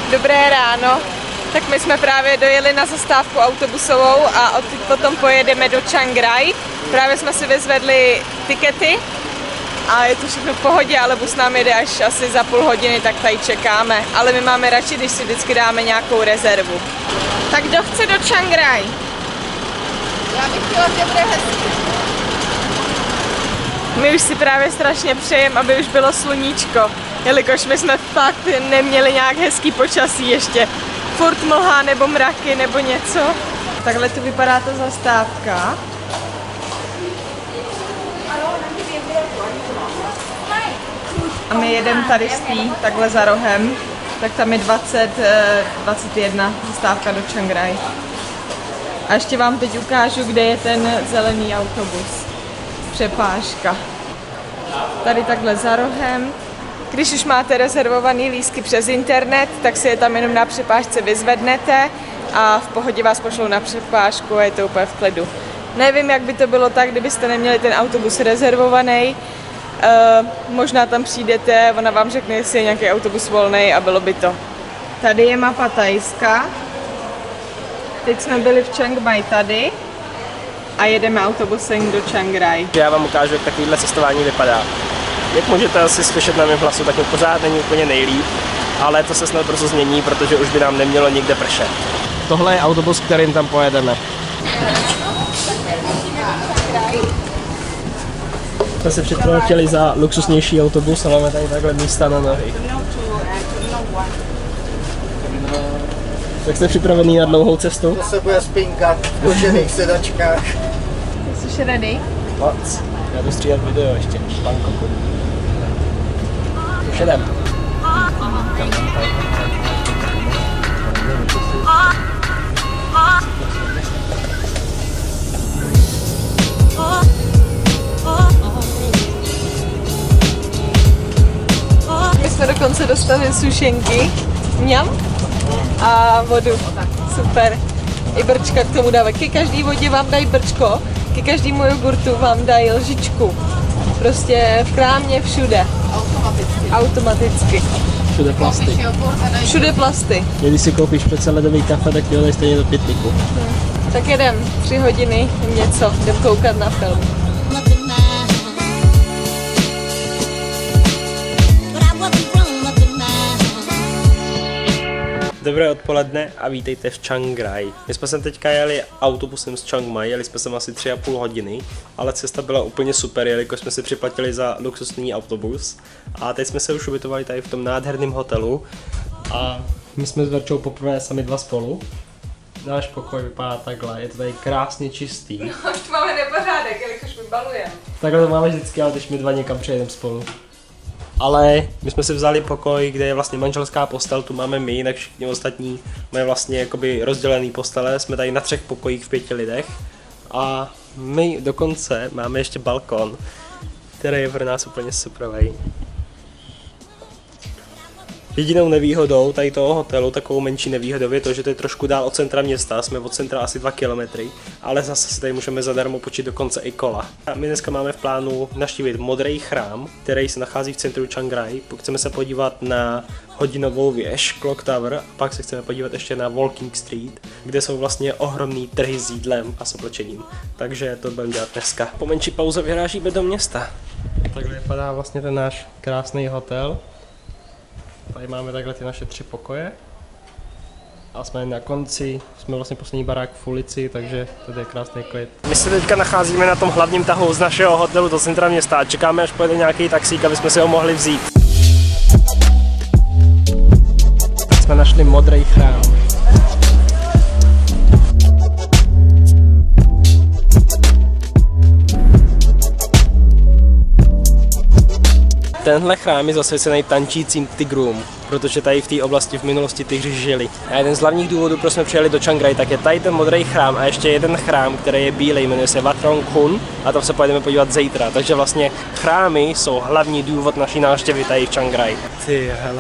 Dobré ráno. Tak my jsme právě dojeli na zastávku autobusovou a odtud potom pojedeme do Chiang Rai. Právě jsme si vyzvedli tikety a je to všechno v pohodě, ale bus nám jede až asi za půl hodiny, tak tady čekáme. Ale my máme radši, když si vždycky dáme nějakou rezervu. Tak kdo chce do Chiang Rai? Já bych chtěla, že bude hezky. My už si právě strašně přejeme, aby už bylo sluníčko, jelikož my jsme fakt neměli nějak hezký počasí ještě. Furt mlha nebo mraky nebo něco. Takhle tu vypadá ta zastávka. A my jedeme tady z tý, takhle za rohem. Tak tam je 21 zastávka do Chiang Rai. A ještě vám teď ukážu, kde je ten zelený autobus. Přepážka. Tady takhle za rohem. Když už máte rezervovaný lístky přes internet, tak si je tam jenom na přepážce vyzvednete a v pohodě vás pošlou na přepážku a je to úplně v klidu. Nevím, jak by to bylo tak, kdybyste neměli ten autobus rezervovaný. Možná tam přijdete, ona vám řekne, jestli je nějaký autobus volný a bylo by to. Tady je mapa Thajska. Teď jsme byli v Chiang Mai tady a jedeme autobusem do Chiang Rai. Já vám ukážu, jak takovýhle cestování vypadá. Jak můžete asi slyšet na mém hlasu, tak mi pořád není úplně nejlíp, ale to se snad brzo změní, protože už by nám nemělo nikde pršet. Tohle je autobus, kterým tam pojedeme. Jsme se připravili za luxusnější autobus a máme tady takhle místa na nohy. Tak jste připravený na dlouhou cestu? To se bude spinkat v kožených sedačkách. Jsi ready? Moc. Já jdu stříhat video ještě v Bangkoku. Už jedem. My jsme dokonce dostali sušenky, mňam, a vodu. Super. I brčka k tomu dávají. Ke každý vodě vám dají brčko, ke každému jogurtu vám dají lžičku. Prostě v krámě všude. Automaticky. Všude plasty. Všude plasty. Když si koupíš přece ledový kafe, tak ti ho dají stejně do pytlíku. Tak jedem 3 hodiny něco, jdem koukat na film. Dobré odpoledne a vítejte v Chiang Rai. My jsme sem teďka jeli autobusem z Chiang Mai, jeli jsme sem asi 3,5 hodiny, ale cesta byla úplně super, jelikož jsme si připlatili za luxusní autobus. A teď jsme se už ubytovali tady v tom nádherném hotelu a my jsme s Verčou poprvé sami dva spolu. Náš pokoj vypadá takhle, je to tady krásně čistý. No, už tu máme nepořádek, jelikož my balujeme. Takhle to máme vždycky, ale když my dva někam přejedeme spolu. Ale my jsme si vzali pokoj, kde je vlastně manželská postel, tu máme my, jinak všichni ostatní mají vlastně jakoby rozdělený postele, jsme tady na 3 pokojích v 5 lidech. A my dokonce máme ještě balkon, který je pro nás úplně superový. Jedinou nevýhodou tady toho hotelu, takovou menší nevýhodou je to, že to je trošku dál od centra města, jsme od centra asi 2 kilometry, ale zase si tady můžeme zadarmo počít dokonce i kola. A my dneska máme v plánu navštívit modrý chrám, který se nachází v centru Chiang Rai. Chceme se podívat na hodinovou věž, Clock Tower, a pak se chceme podívat ještě na Walking Street, kde jsou vlastně ohromný trhy s jídlem a s oblečením. Takže to budeme dělat dneska. Po menší pauze vyrážíme do města. Takhle vypadá vlastně ten náš krásný hotel. Tady máme takhle ty naše 3 pokoje a jsme na konci, jsme vlastně poslední barák v ulici, takže tady je krásný klid. My se teďka nacházíme na tom hlavním tahu z našeho hotelu do centra města a čekáme, až pojede nějaký taxík, aby jsme si ho mohli vzít. Jsme našli modrý chrám. Tenhle chrám je zasvěcený tančícím tigrům, protože tady v té oblasti v minulosti tygři žili. A jeden z hlavních důvodů, proč jsme přijeli do Chiang Rai, tak je tady ten modrý chrám a ještě jeden chrám, který je bílej, jmenuje se Wat Rong Khun a tam se pojedeme podívat zítra. Takže vlastně chrámy jsou hlavní důvod naší návštěvy tady v Chiang Rai. Ty hele.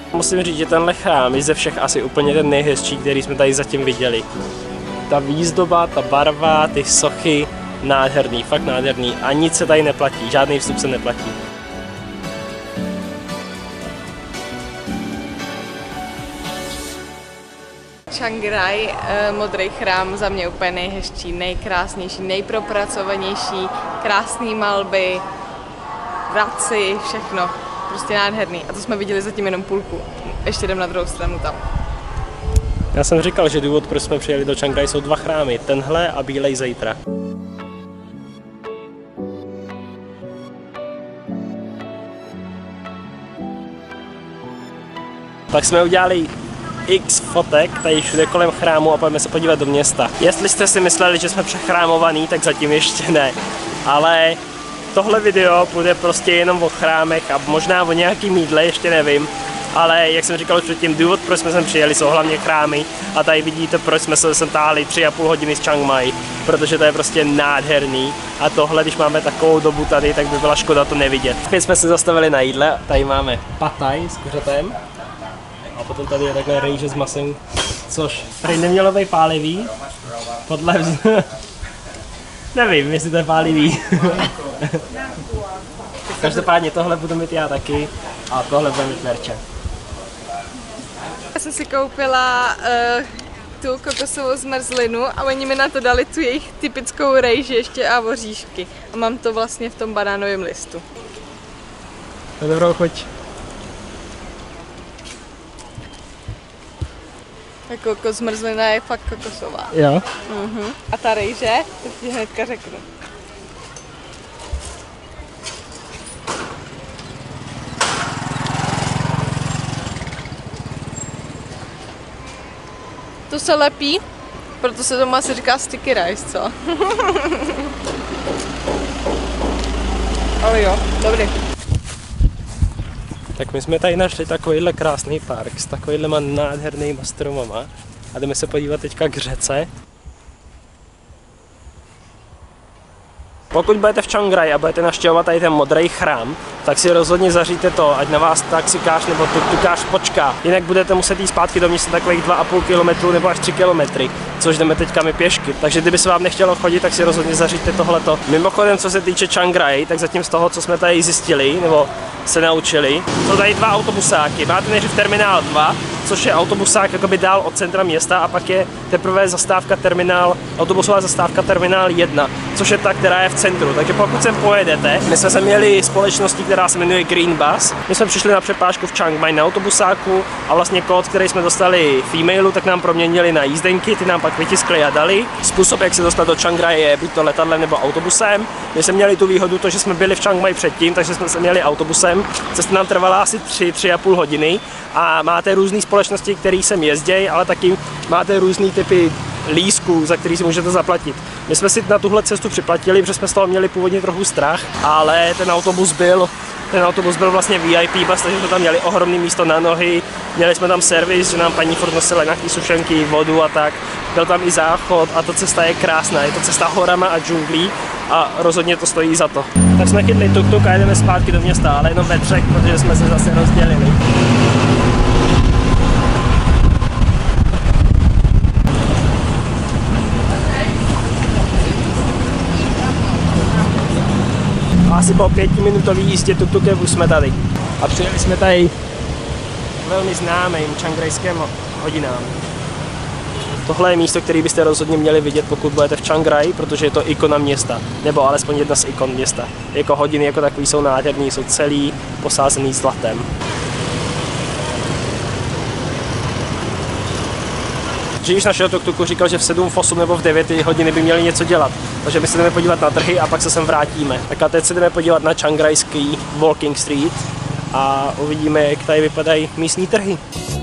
Musím říct, že tenhle chrám je ze všech asi úplně ten nejhezčí, který jsme tady zatím viděli. Ta výzdoba, ta barva, ty sochy, nádherný, fakt nádherný. A nic se tady neplatí, žádný vstup se neplatí. Chiang Rai, modrý chrám, za mě úplně nejhezčí, nejkrásnější, nejpropracovanější, krásné malby, vraci, všechno. Prostě nádherný. A to jsme viděli zatím jenom půlku. Ještě jdem na druhou stranu tam. Já jsem říkal, že důvod, proč jsme přijeli do Chiang Rai, jsou dva chrámy. Tenhle a bílej zítra. Tak jsme udělali x fotek tady všude kolem chrámu a pojďme se podívat do města. Jestli jste si mysleli, že jsme přechrámovaný, tak zatím ještě ne. Ale tohle video bude prostě jenom o chrámech a možná o nějakým jídle, ještě nevím. Ale jak jsem říkal předtím, důvod, proč jsme sem přijeli, jsou hlavně chrámy. A tady vidíte, proč jsme se sem táhli 3,5 hodiny z Chiang Mai. Protože to je prostě nádherný. A tohle, když máme takovou dobu tady, tak by byla škoda to nevidět. Teď jsme se zastavili na jídle. Tady máme pad thai s kuřetem. A potom tady je takhle rejže s masem, což tady nemělo být pálivý. Podle nevím, jestli to je pálivý. Každopádně tohle budu mít já taky a tohle bude mít Verča. Já jsem si koupila tu kokosovou zmrzlinu a oni mi na to dali tu jejich typickou rejži ještě a voříšky. A mám to vlastně v tom banánovém listu. To dobrou chuť. Jako zmrzlina je fakt kokosová. Jo. A ta rejže, to ti hnedka řeknu. To se lepí, proto se tomu asi říká sticky rice, co? Ale jo, dobrý. Tak my jsme tady našli takovýhle krásný park s takovýhlema nádhernýma stromama a jdeme se podívat teďka k řece. Pokud budete v Chiang Rai a budete navštěvovat tady ten modrý chrám, tak si rozhodně zaříte to, ať na vás taxikář nebo tuk-tukář počká. Jinak budete muset jít zpátky do města takových 2,5 km nebo až 3 km, což jdeme teďka my pěšky. Takže kdyby se vám nechtělo chodit, tak si rozhodně zaříte tohleto. Mimochodem, co se týče Chiang Rai, tak zatím z toho, co jsme tady zjistili nebo se naučili, jsou tady dva autobusáky. Máte nejdřív terminál 2, což je autobusák jakoby dál od centra města, a pak je teprve autobusová zastávka terminál 1, což je ta, která je v centru. Takže pokud sem pojedete, my jsme se měli společností, která se jmenuje Green Bus. My jsme přišli na přepážku v Chiang Mai na autobusáku a vlastně kód, který jsme dostali v e-mailu, tak nám proměnili na jízdenky, ty nám pak vytiskli a dali. Způsob, jak se dostat do Chiang Rai, je buď to letadlem nebo autobusem. My jsme měli tu výhodu, to, že jsme byli v Chiang Mai předtím, takže jsme se měli autobusem. Cesta nám trvala asi 3,5 hodiny a máte různé společnosti, které sem jezdí, ale taky máte různé typy lístků, za který si můžete zaplatit. My jsme si na tuhle cestu připlatili, protože jsme z toho měli původně trochu strach, ale ten autobus byl vlastně VIP bus, takže jsme tam měli ohromné místo na nohy, měli jsme tam servis, že nám paní furt nosila nějaký sušenky, vodu a tak. Byl tam i záchod a ta cesta je krásná, je to cesta horama a džunglí a rozhodně to stojí za to. Tak jsme chytli tuk-tuk a jedeme zpátky do města, ale jenom ve třech, protože jsme se zase rozdělili. Asi po 5minutový jízdě tuk-tukem už jsme tady. A přijeli jsme tady velmi známým čangrajským hodinám. Tohle je místo, které byste rozhodně měli vidět, pokud budete v Chiang Rai, protože je to ikona města, nebo alespoň jedna z ikon města. Jako hodiny jako takový jsou nádherný, jsou celý posázený zlatem. Řidič našeho tuk-tuku říkal, že v 7, v 8 nebo v 9 hodiny by měli něco dělat. Takže my se jdeme podívat na trhy a pak se sem vrátíme. Tak a teď se jdeme podívat na Chiangrajský Walking Street a uvidíme, jak tady vypadají místní trhy.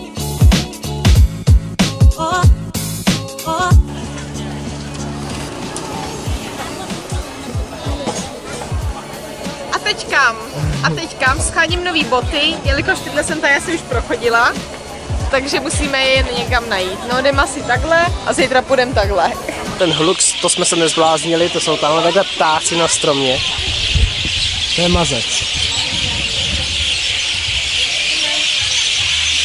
A teď kam? Scháním nový boty, jelikož tyhle jsem tady asi už prochodila. Takže musíme je někam najít. No jdeme asi takhle a zítra půjdeme takhle. Ten hluk, to jsme se nezbláznili, to jsou tamhle takhle ptáci na stromě. To je mazec.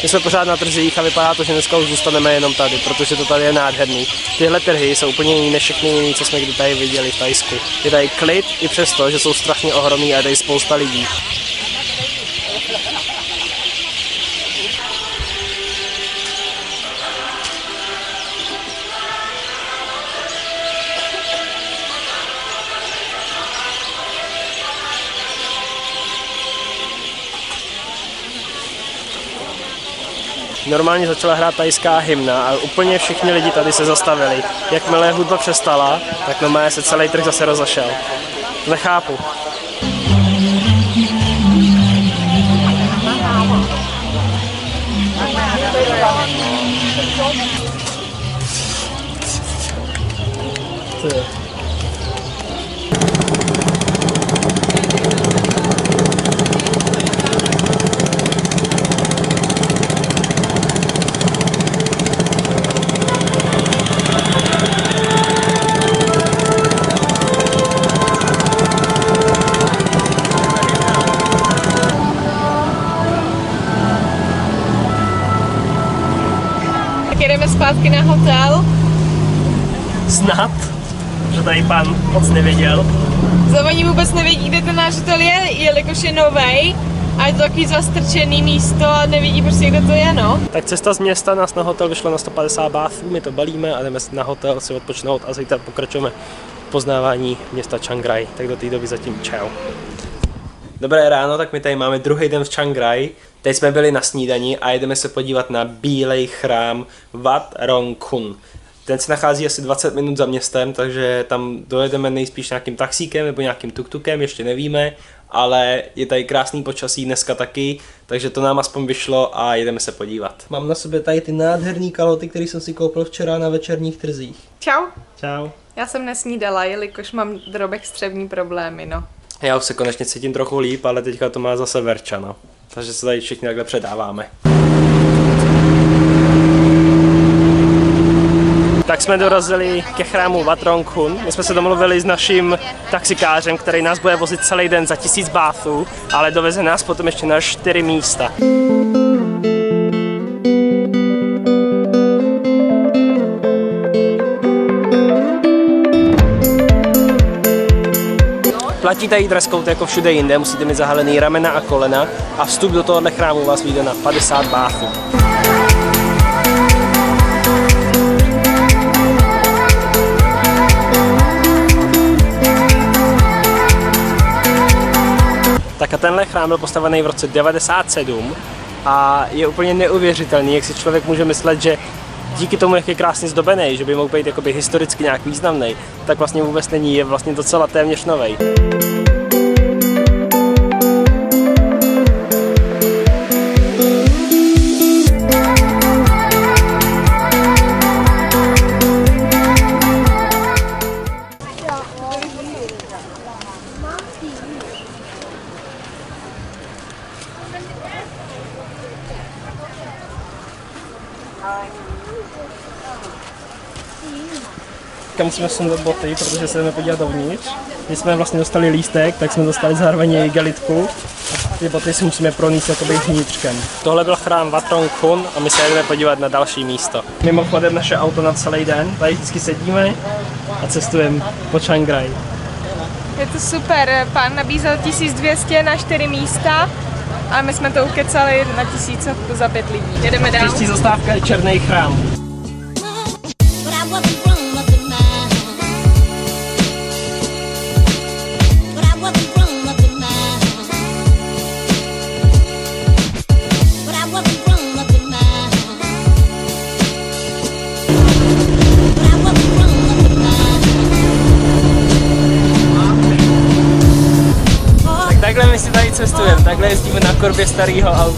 My jsme pořád na trzích a vypadá to, že dneska už zůstaneme jenom tady, protože to tady je nádherný. Tyhle trhy jsou úplně jiné než všechny jiné, co jsme kdy tady viděli v Thajsku. Je tady klid i přesto, že jsou strašně ohromný a je tady spousta lidí. Normálně začala hrát thajská hymna a úplně všichni lidi tady se zastavili. Jakmile hudba přestala, tak normálně se celý trh zase rozašel. Nechápu. Jdeme zpátky na hotel. Snad, že tady pan moc nevěděl. Oni vůbec nevědí, kde ten náš hotel je, jelikož je novej a je to takový zastrčený místo a nevidí prostě, kde to je, no. Tak cesta z města nás na hotel vyšla na 150 báthů, my to balíme a jdeme na hotel si odpočnout a zítra pokračujeme v poznávání města Chiang Rai. Tak do té doby zatím čau. Dobré ráno, tak my tady máme druhý den v Chiang Rai. Teď jsme byli na snídani a jdeme se podívat na bílej chrám Wat Rong Khun. Ten se nachází asi 20 minut za městem, takže tam dojedeme nejspíš nějakým taxíkem nebo nějakým tuktukem, ještě nevíme, ale je tady krásný počasí dneska taky, takže to nám aspoň vyšlo a jdeme se podívat. Mám na sobě tady ty nádherný kalhoty, které jsem si koupil včera na večerních trzích. Čau. Čau. Já jsem nesnídala, jelikož mám drobek střevní problémy, no. Já už se konečně cítím trochu líp, ale teďka to má zase Verča, no. Takže se tady všichni takhle předáváme. Tak jsme dorazili ke chrámu Wat Rong Khun. My jsme se domluvili s naším taxikářem, který nás bude vozit celý den za 1000 báthů, ale doveze nás potom ještě na 4 místa. Platí tady dress code jako všude jinde, musíte mít zahalený ramena a kolena a vstup do tohohle chrámu vás vyjde na 50 báthů. Tak a tenhle chrám byl postavený v roce 97 a je úplně neuvěřitelný, jak si člověk může myslet, že díky tomu, jak je krásně zdobený, že by mohl být jakoby historicky nějak významný, tak vlastně vůbec není, je vlastně docela téměř novej. Musíme sundat boty, protože se jdeme podívat dovnitř. Když jsme vlastně dostali lístek, tak jsme dostali zároveň i gelitku a ty boty si musíme pronést jakoby vnitřkem. Tohle byl chrám Wat Rong Khun a my se jdeme podívat na další místo. Mimochodem naše auto na celý den, tady vždycky sedíme a cestujeme po Chiang Rai. Je to super, pán nabízel 1200 na 4 místa a my jsme to ukecali na 1000 za 5 lidí. Jedeme dál. Příští zastávka je Černý chrám. Takhle my si tady cestujeme, takhle jezdíme na korbě starého auta.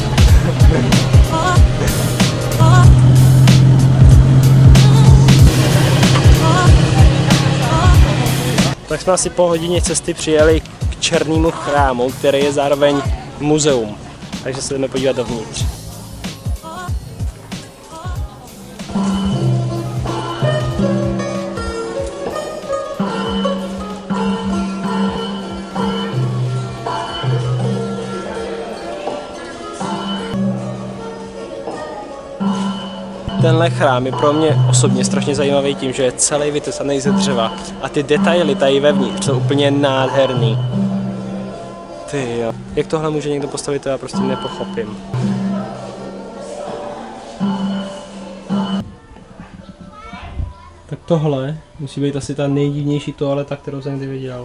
Tak jsme asi po hodině cesty přijeli k Černému chrámu, který je zároveň muzeum. Takže se jdeme podívat dovnitř. Tenhle chrám je pro mě osobně strašně zajímavý tím, že je celý vytesaný ze dřeva a ty detaily tady vevnitř jsou úplně nádherný. Ty jo. Jak tohle může někdo postavit, to já prostě nepochopím. Tak tohle musí být asi ta nejdivnější toaleta, kterou jsem kdy viděl.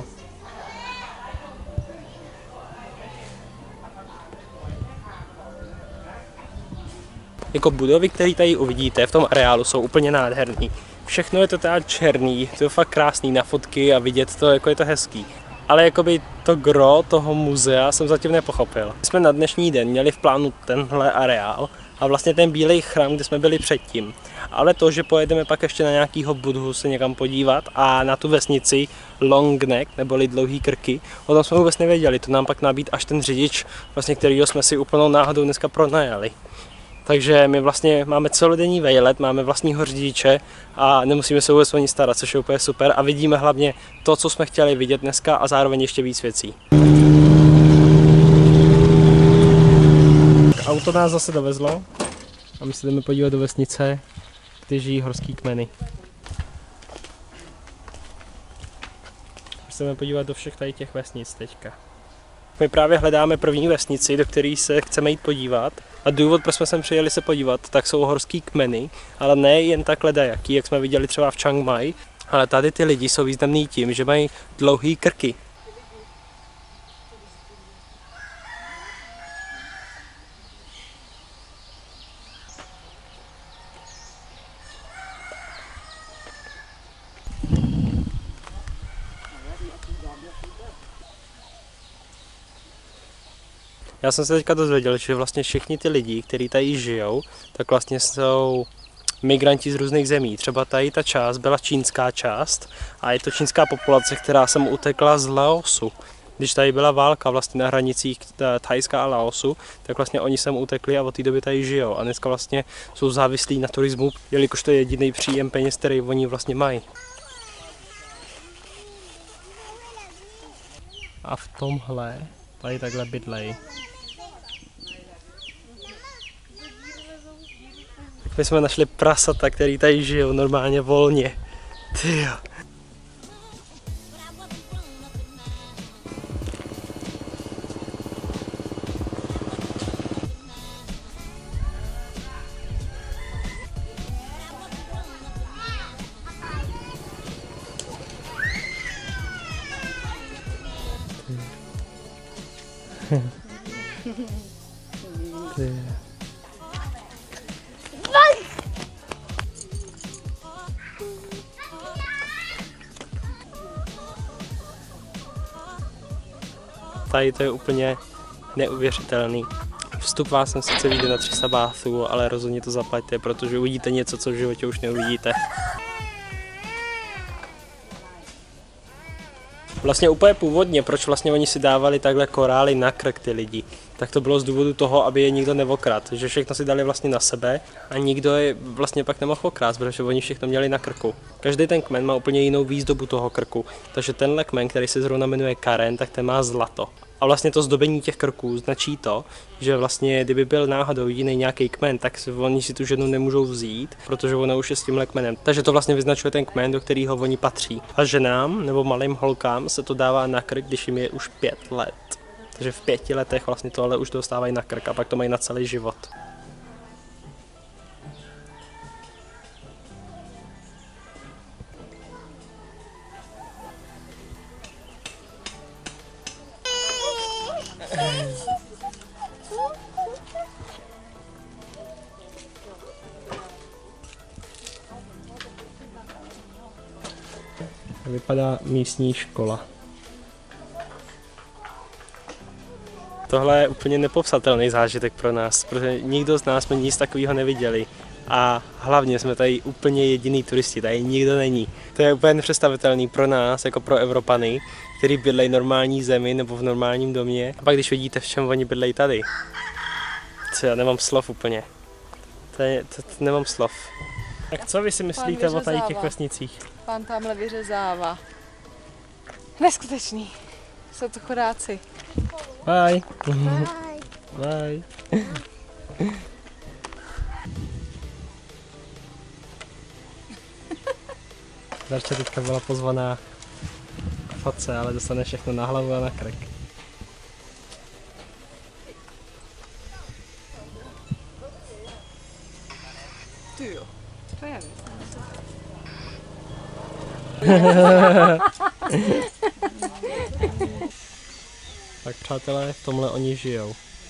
Jako budovy, které tady uvidíte v tom areálu, jsou úplně nádherný. Všechno je to teda černý, to je fakt krásný na fotky a vidět to, jako je to hezký. Ale jakoby to gro toho muzea jsem zatím nepochopil. My jsme na dnešní den měli v plánu tenhle areál a vlastně ten bílej chrám, kde jsme byli předtím. Ale to, že pojedeme pak ještě na nějakýho Budhu se někam podívat a na tu vesnici Long Neck, neboli Dlouhý krky, o tom jsme vůbec nevěděli, to nám pak nabídl až ten řidič, vlastně kterýho jsme si úplnou náhodou dneska pronajali. Takže my vlastně máme celodenní vejlet, máme vlastního řidiče a nemusíme se vůbec o ní starat, což je úplně super a vidíme hlavně to, co jsme chtěli vidět dneska a zároveň ještě víc věcí. Auto nás zase dovezlo a my se jdeme podívat do vesnice, kde žijí horský kmeny. Chceme podívat do všech tady těch vesnic teďka. My právě hledáme první vesnici, do které se chceme jít podívat. A důvod, proč jsme sem přijeli se podívat, tak jsou horský kmeny, ale ne jen takhle dajaký, jak jsme viděli třeba v Chiang Mai, ale tady ty lidi jsou významný tím, že mají dlouhý krky. Já jsem se teďka dozvěděl, že vlastně všichni ty lidi, kteří tady žijou, tak vlastně jsou migranti z různých zemí. Třeba tady ta část byla čínská část a je to čínská populace, která sem utekla z Laosu. Když tady byla válka vlastně na hranicích Thajska a Laosu, tak vlastně oni sem utekli a od té doby tady žijou. A dneska vlastně jsou závislí na turismu, jelikož to je jediný příjem peněz, který oni vlastně mají. A v tomhle tady takhle bydlej. My jsme našli prasata, který tady žijou normálně volně. Tyjo. Tady to je úplně neuvěřitelný. Vstup vás sem sice vyjde na 300 báthů, ale rozhodně to zaplaťte, protože uvidíte něco, co v životě už neuvidíte. Vlastně úplně původně, proč vlastně oni si dávali takhle korály na krk ty lidi, tak to bylo z důvodu toho, aby je nikdo neokradl, že všechno si dali vlastně na sebe a nikdo je vlastně pak nemohl okrást, protože oni všechno měli na krku. Každý ten kmen má úplně jinou výzdobu toho krku, takže tenhle kmen, který se zrovna jmenuje Karen, tak ten má zlato. A vlastně to zdobení těch krků značí to, že vlastně kdyby byl náhodou jiný nějaký kmen, tak oni si tu ženu nemůžou vzít, protože ona už je s tímhle kmenem. Takže to vlastně vyznačuje ten kmen, do kterého oni patří. A ženám nebo malým holkám se to dává na krk, když jim je už 5 let. Takže v 5 letech vlastně tohle už dostávají na krk a pak to mají na celý život. Vypadá místní škola. Tohle je úplně nepopsatelný zážitek pro nás, protože nikdo z nás jsme nic takového neviděli. A hlavně jsme tady úplně jediný turisti, tady nikdo není. To je úplně nepředstavitelný pro nás, jako pro Evropany, který bydlejí v normální zemi nebo v normálním domě. A pak když vidíte, v čem oni bydlejí tady, co já nemám slov úplně. To nemám slov. Tak co vy si myslíte o tady těch vesnicích? Pán tamhle vyřezává. Neskutečný. Jsou to chudáci. Bye. Bye. Bye. Verča teďka byla pozvaná k fotce, ale dostane všechno na hlavu a na krk. Ty jo, to je Tak přátelé, v tomhle oni žijou.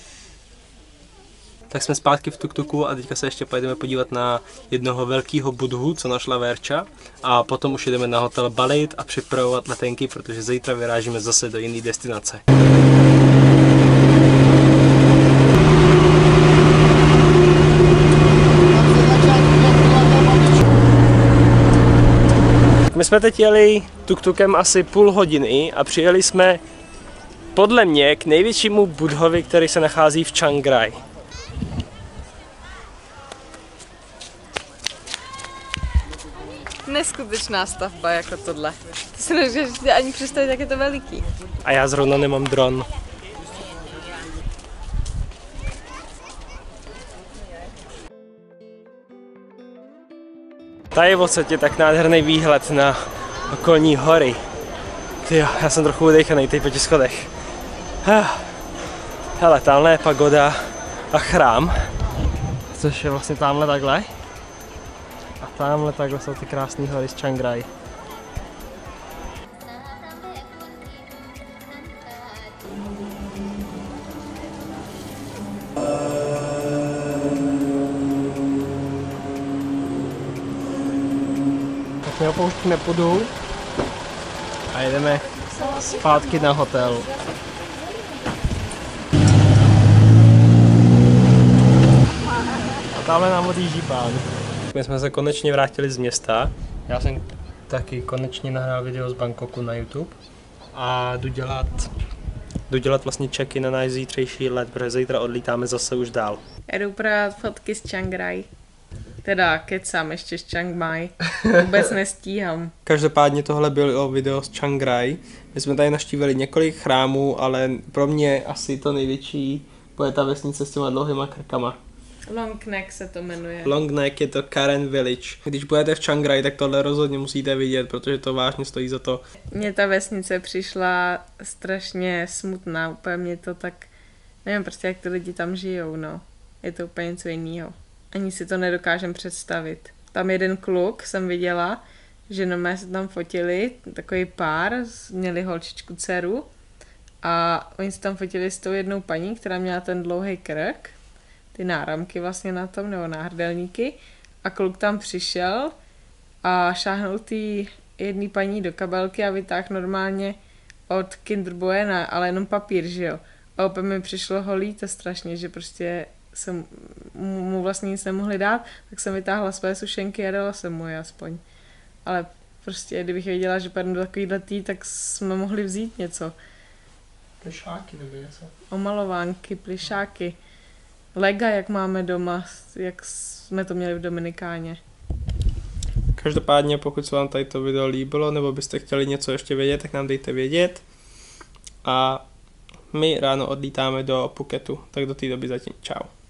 Tak jsme zpátky v tuk-tuku a teďka se ještě pojedeme podívat na jednoho velkého budhu, co našla Verča. A potom už jdeme na hotel balit a připravovat letenky, protože zítra vyrážíme zase do jiné destinace. My jsme teď jeli tuk-tukem asi půl hodiny a přijeli jsme podle mě k největšímu budhovi, který se nachází v Chiang Rai. neskutečná stavba jako tohle. To si nedokážeš ani představit, jak je to veliký. A já zrovna nemám dron. Tady v podstatě tak nádherný výhled na okolní hory. Tyjo, já jsem trochu udejchaný teď po těch schodech. Hele, tamhle je pagoda a chrám, což je vlastně tamhle takhle. A tamhle takhle jsou ty krásné hory z Chiang Rai. Tak my opouštíme Pudu a jedeme zpátky na hotel. A tamhle nám odjíždí pán. My jsme se konečně vrátili z města. Já jsem taky konečně nahrál video z Bangkoku na YouTube. A jdu dělat vlastně check-in na náš zítřejší let, protože zítra odlítáme zase už dál. Já jdu brát fotky z Chiang Rai. Teda kecám ještě z Chiang Mai. Vůbec nestíhám. Každopádně tohle bylo video z Chiang Rai. My jsme tady navštívili několik chrámů, ale pro mě asi to největší bude ta vesnice s těma dlouhýma krkama. Long Neck se to jmenuje. Long Neck je to Karen Village. Když budete v Chiang Rai, tak tohle rozhodně musíte vidět, protože to vážně stojí za to. Mně ta vesnice přišla strašně smutná, úplně mě to tak, nevím prostě jak ty lidi tam žijou, no. Je to úplně něco jiného. Ani si to nedokážem představit. Tam jeden kluk jsem viděla, že normálně se tam fotili, takový pár, měli holčičku dceru a oni se tam fotili s tou jednou paní, která měla ten dlouhý krk, ty náramky vlastně na tom, nebo náhrdelníky a kluk tam přišel a šáhnul ty jedné paní do kabelky a vytáhl normálně od Kinderboje, ale jenom papír, že jo. A opět mi přišlo holý to strašně, že prostě jsem mu vlastně nic nemohli dát, tak jsem vytáhla své sušenky a dala jsem mu je aspoň. Ale prostě, kdybych věděla, že půjdu do takovýhle tý, tak jsme mohli vzít něco. Plišáky nebo něco? Omalovánky, plišáky. Lega, jak máme doma, jak jsme to měli v Dominikáně. Každopádně, pokud se vám tady to video líbilo, nebo byste chtěli něco ještě vědět, tak nám dejte vědět. A my ráno odlítáme do Phuketu, tak do té doby zatím čau.